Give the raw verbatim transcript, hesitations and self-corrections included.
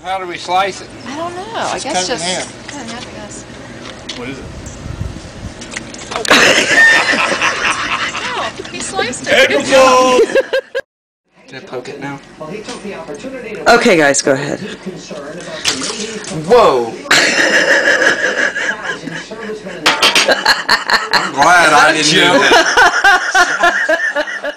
How do we slice it? I don't know. I Just guess cut it in just half. cut it in half, I guess. What is it? Oh, he sliced it. Good job. Apple! Can I poke it now? Okay, guys, go ahead. Whoa! I'm glad I didn't do that.